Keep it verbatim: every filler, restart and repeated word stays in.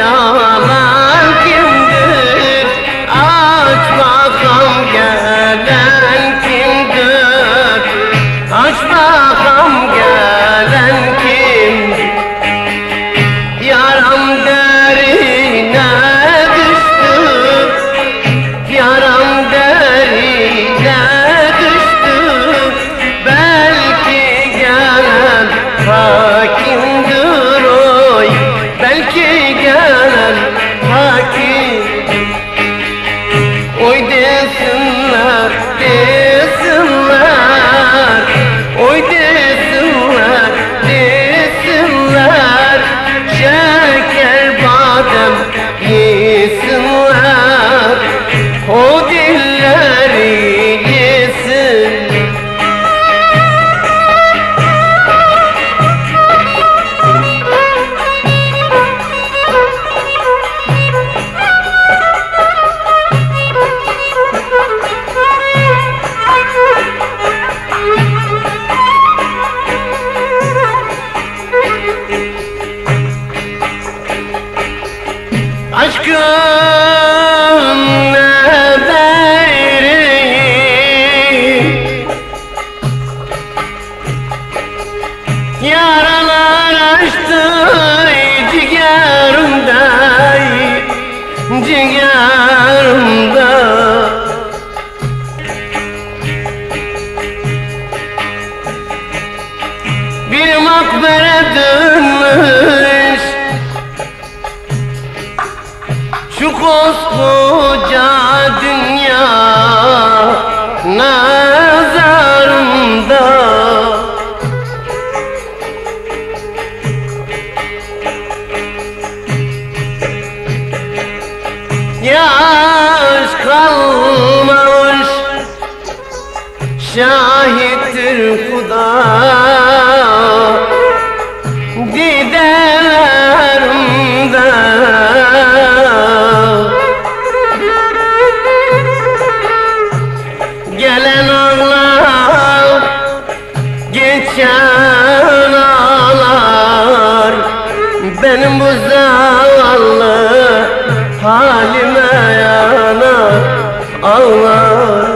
yalan kimdir? Aç bakalım gelen kimdir? Aç bakalım gelen kimdir? Yaram derine düştü, yaram derine düştü. Belki gelen hakimdir oy, belki gelen hakim. Oy desinler, desinler, oy desinler, desinler. Şeker badem yesinler, o dilleri yesin. Aşkın ne değeri, yaralar açtı ciğerimde, ciğerimde. Bir makbere dönmüş şu koskoca dünya nazarımda. Yaş kalmamış, şahittir Huda didelerimde. Gelen ağlar, geçen ağlar, benim bu zavallı halime yanar ağlar.